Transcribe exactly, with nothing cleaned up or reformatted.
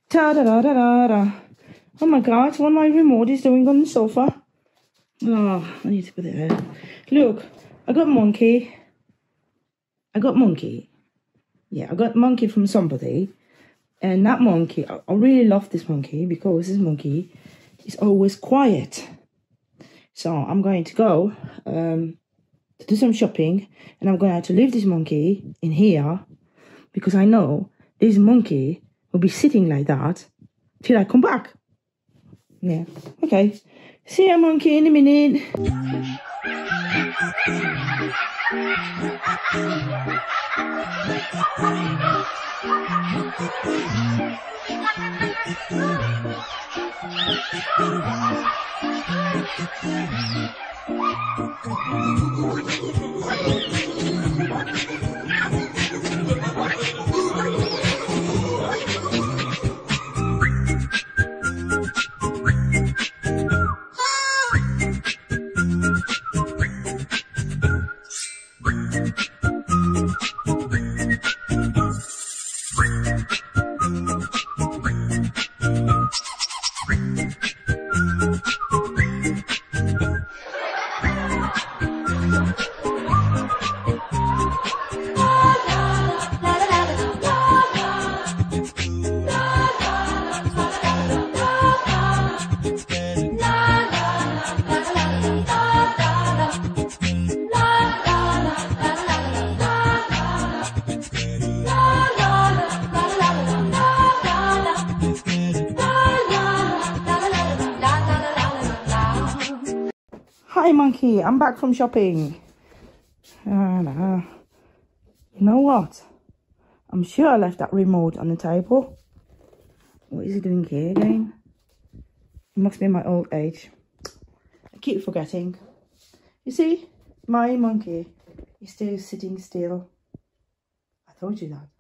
Ta da da da da da. Oh my god, what my remote is doing on the sofa. Oh, I need to put it there. Look, I got monkey. I got monkey. Yeah, I got monkey from somebody. And that monkey, I, I really love this monkey because this monkey is always quiet. So I'm going to go um, to do some shopping. And I'm going to have to leave this monkey in here. Because I know this monkey will be sitting like that till I come back. Yeah, okay. See you, monkey, in a minute. Hi monkey, I'm back from shopping. And, uh, you know what? I'm sure I left that remote on the table. What is he doing here again? It must be my old age. I keep forgetting. You see, my monkey is still sitting still. I told you that.